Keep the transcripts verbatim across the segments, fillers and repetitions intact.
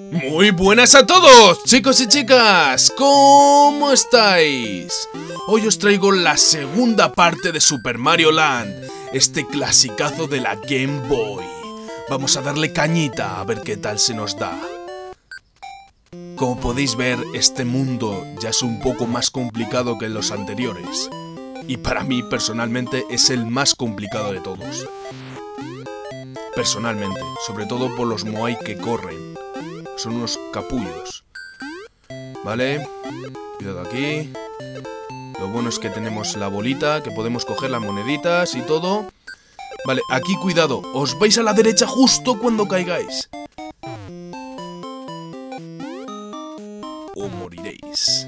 Muy buenas a todos, chicos y chicas, ¿cómo estáis? Hoy os traigo la segunda parte de Super Mario Land, este clasicazo de la Game Boy. Vamos a darle cañita a ver qué tal se nos da. Como podéis ver, este mundo ya es un poco más complicado que los anteriores. Y para mí, personalmente, es el más complicado de todos. Personalmente, sobre todo por los Moai que corren. Son unos capullos. Vale, cuidado aquí. Lo bueno es que tenemos la bolita, que podemos coger las moneditas y todo. Vale, aquí cuidado, os vais a la derecha justo cuando caigáis. O moriréis.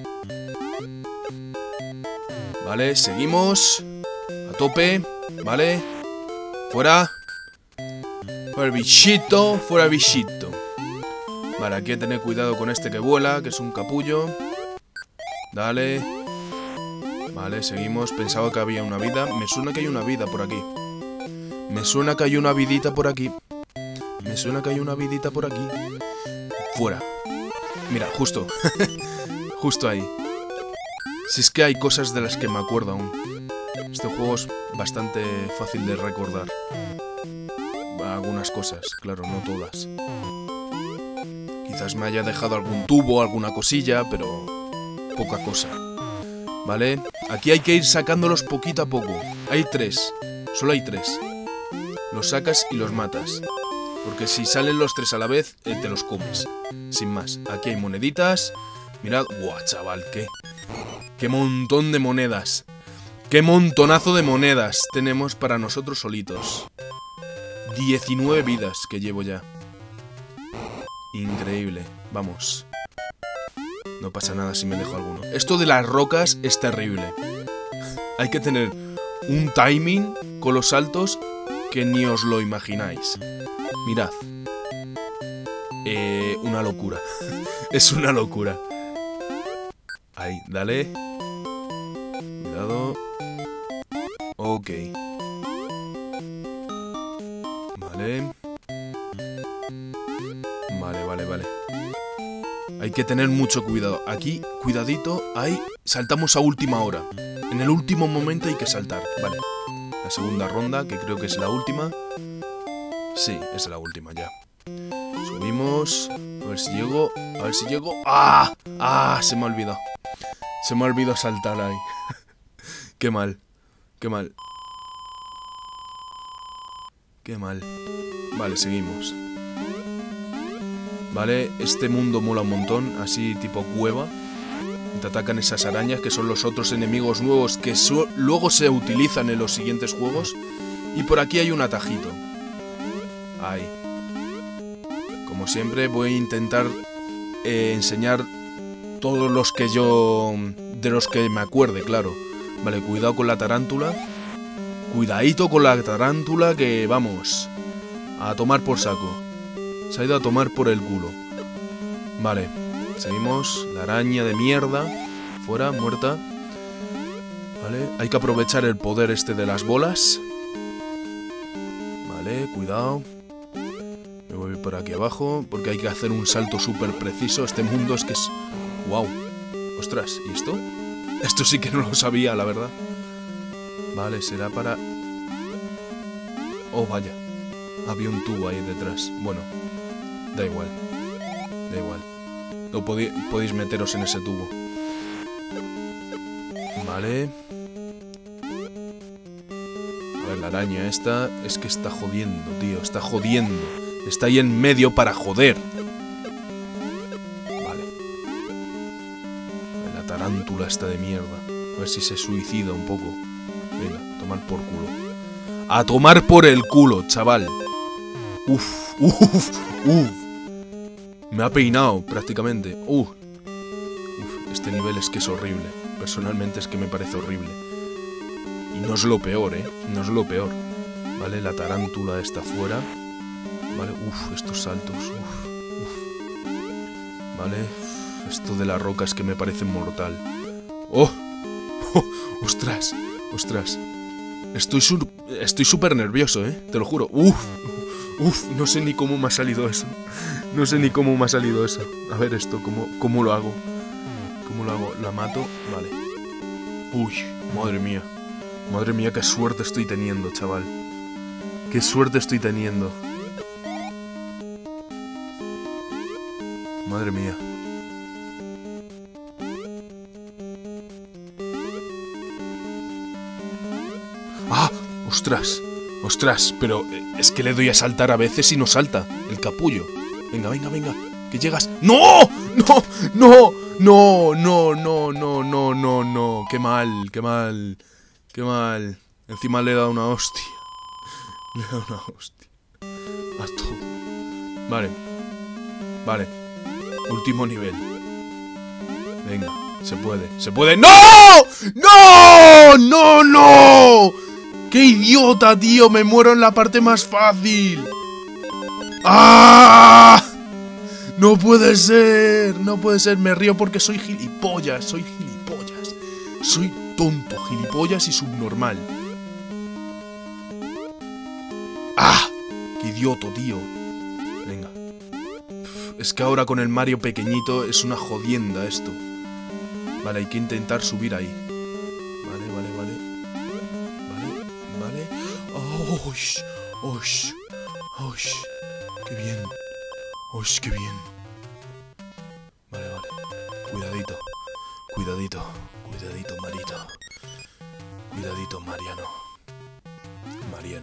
Vale, seguimos. A tope, vale. Fuera. Fuera el bichito, fuera el bichito. Vale, aquí hay que tener cuidado con este que vuela, que es un capullo. Dale. Vale, seguimos. Pensaba que había una vida. Me suena que hay una vida por aquí. Me suena que hay una vidita por aquí. Me suena que hay una vidita por aquí. Fuera. Mira, justo. Justo ahí. Si es que hay cosas de las que me acuerdo aún. Este juego es bastante fácil de recordar. Algunas cosas, claro, no todas. Quizás me haya dejado algún tubo, alguna cosilla, pero poca cosa. ¿Vale? Aquí hay que ir sacándolos poquito a poco. Hay tres. Solo hay tres. Los sacas y los matas. Porque si salen los tres a la vez, eh, te los comes. Sin más. Aquí hay moneditas. Mirad. ¡Guau, chaval! ¿Qué? ¡Qué montón de monedas! ¡Qué montonazo de monedas tenemos para nosotros solitos! diecinueve vidas que llevo ya. Increíble. Vamos. No pasa nada si me dejo alguno. Esto de las rocas es terrible. Hay que tener un timing con los saltos que ni os lo imagináis. Mirad. Eh, una locura. Es una locura. Ahí, dale. Cuidado. Ok. Vale. Vale, vale, vale. Hay que tener mucho cuidado. Aquí, cuidadito, ahí saltamos a última hora. En el último momento hay que saltar. Vale. La segunda ronda, que creo que es la última. Sí, es la última ya. Subimos. A ver si llego. A ver si llego. ¡Ah! ¡Ah! Se me ha olvidado. Se me ha olvidado saltar ahí. Qué mal. Qué mal. Qué mal. Vale, seguimos. Vale, este mundo mola un montón, así tipo cueva. Te atacan esas arañas que son los otros enemigos nuevos que luego se utilizan en los siguientes juegos. Y por aquí hay un atajito. Ahí. Como siempre voy a intentar eh, enseñar todos los que yo... de los que me acuerde, claro. Vale, cuidado con la tarántula. Cuidadito con la tarántula que vamos a tomar por saco. Se ha ido a tomar por el culo. Vale, seguimos. La araña de mierda. Fuera, muerta. Vale, hay que aprovechar el poder este de las bolas. Vale, cuidado. Me voy por aquí abajo porque hay que hacer un salto súper preciso. Este mundo es que es... ¡Wow! Ostras, ¿y esto? Esto sí que no lo sabía, la verdad. Vale, será para... Oh, vaya. Había un tubo ahí detrás. Bueno, da igual. Da igual. No podí... podéis meteros en ese tubo. Vale. A ver, la araña esta es que está jodiendo, tío. Está jodiendo. Está ahí en medio para joder. Vale. La tarántula está de mierda. A ver si se suicida un poco. Venga, a tomar por culo. A tomar por el culo, chaval. Uf, uf, uf. Me ha peinado prácticamente. Uf. Uf, este nivel es que es horrible. Personalmente es que me parece horrible. Y no es lo peor, ¿eh? No es lo peor. Vale, la tarántula está fuera. Vale, uf, estos saltos. Uf, uf. Vale, esto de la roca es que me parece mortal. ¡Oh! ¡Oh! ¡Ostras! ¡Ostras! Estoy su estoy súper nervioso, ¿eh? Te lo juro. ¡Uf! Uf, no sé ni cómo me ha salido eso. No sé ni cómo me ha salido eso. A ver esto, ¿cómo, cómo lo hago? ¿Cómo lo hago? La mato, vale. Uy, madre mía. Madre mía, qué suerte estoy teniendo, chaval. Qué suerte estoy teniendo. Madre mía. ¡Ah! ¡Ostras! ¡Ostras! Pero es que le doy a saltar a veces y no salta el capullo. Venga, venga, venga. Que llegas. ¡No! ¡No! ¡No! ¡No! ¡No! ¡No! ¡No! ¡No! ¡No! ¡No! ¡Qué mal! ¡Qué mal! ¡Qué mal! Encima le he dado una hostia. Le he dado una hostia. A todo. Vale. Vale. Último nivel. Venga. Se puede. ¡Se puede! ¡No! ¡No! ¡No! ¡No! ¡Qué idiota, tío! Me muero en la parte más fácil. ¡Ah! ¡No puede ser! No puede ser. Me río porque soy gilipollas. Soy gilipollas. Soy tonto, gilipollas y subnormal. ¡Ah! ¡Qué idiota, tío! Venga. Es que ahora con el Mario pequeñito es una jodienda esto. Vale, hay que intentar subir ahí. Vale, vale, vale. Vale, vale. ¡Oh! ¡Oh! ¡Oh! ¡Qué bien! ¡Oh! ¡Qué bien! Vale, vale. Cuidadito. Cuidadito. Cuidadito, Marito. Cuidadito, Mariano. Mariano.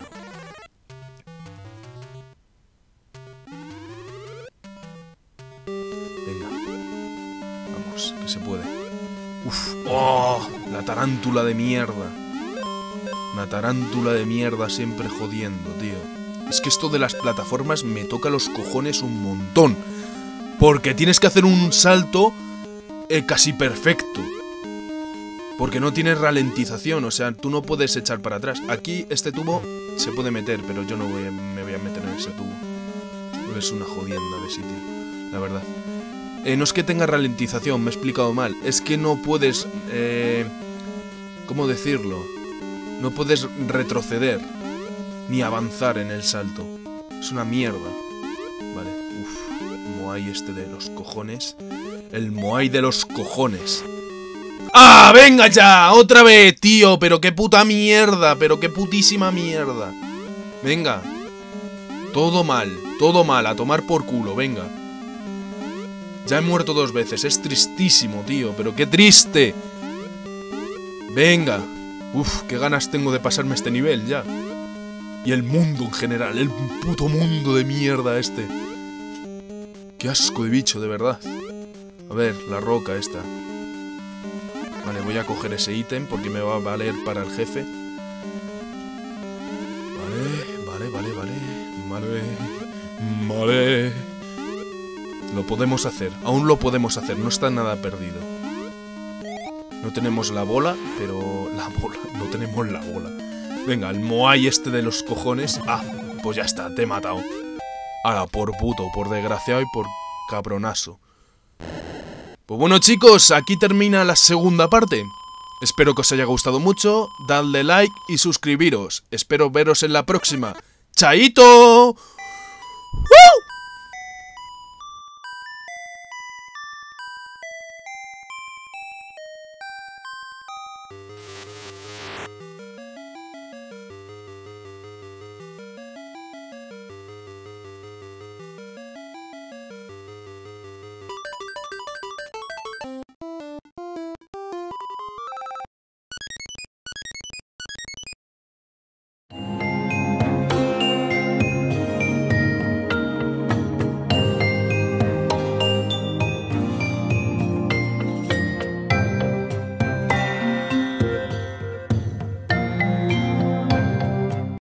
Venga. Vamos, que se puede. Uf. ¡Oh! La tarántula de mierda. Una tarántula de mierda siempre jodiendo, tío. Es que esto de las plataformas me toca los cojones un montón. Porque tienes que hacer un salto eh, casi perfecto. Porque no tienes ralentización, o sea, tú no puedes echar para atrás. Aquí este tubo se puede meter, pero yo no voy a, me voy a meter en ese tubo. Es una jodienda de sitio, la verdad. Eh, no es que tenga ralentización, me he explicado mal. Es que no puedes... Eh, ¿Cómo decirlo? No puedes retroceder ni avanzar en el salto. Es una mierda. Vale, uff. Moai este de los cojones. El Moai de los cojones. ¡Ah! ¡Venga ya! ¡Otra vez, tío! Pero qué puta mierda. Pero qué putísima mierda. Venga. Todo mal. Todo mal. A tomar por culo. Venga. Ya he muerto dos veces. Es tristísimo, tío. Pero qué triste. Venga. Uf, qué ganas tengo de pasarme este nivel ya. Y el mundo en general. El puto mundo de mierda este. Qué asco de bicho, de verdad. A ver, la roca esta. Vale, voy a coger ese ítem porque me va a valer para el jefe. Vale, vale, vale, vale. Vale. Vale. Lo podemos hacer. Aún lo podemos hacer. No está nada perdido. No tenemos la bola, pero... La bola. No tenemos la bola. Venga, el Moai este de los cojones. Ah, pues ya está. Te he matado. Ahora, por puto, por desgraciado y por cabronazo. Pues bueno, chicos, aquí termina la segunda parte. Espero que os haya gustado mucho. Dadle like y suscribiros. Espero veros en la próxima. ¡Chaito! ¡Uh!